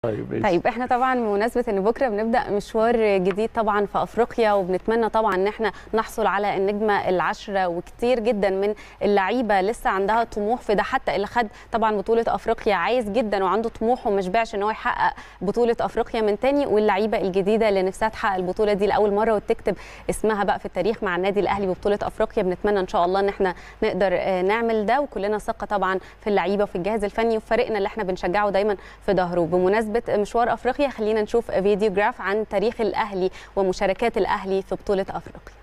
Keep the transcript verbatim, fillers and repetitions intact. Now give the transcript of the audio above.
طيب ماشي. طيب احنا طبعا بمناسبه ان بكره بنبدا مشوار جديد طبعا في افريقيا، وبنتمنى طبعا ان احنا نحصل على النجمه العشره، وكتير جدا من اللعيبه لسه عندها طموح في ده. حتى اللي خد طبعا بطوله افريقيا عايز جدا وعنده طموح وما شبعش ان هو يحقق بطوله افريقيا من تاني، واللعيبه الجديده اللي نفسها تحقق البطوله دي لاول مره وتكتب اسمها بقى في التاريخ مع النادي الاهلي ببطوله افريقيا. بنتمنى ان شاء الله ان احنا نقدر نعمل ده، وكلنا ثقه طبعا في اللعيبه وفي الجهاز الفني وفريقنا اللي احنا بنشجعه دايما في ظهره. بمناسبه مشوار افريقيا خلينا نشوف فيديو جراف عن تاريخ الاهلي ومشاركات الاهلي في بطوله افريقيا.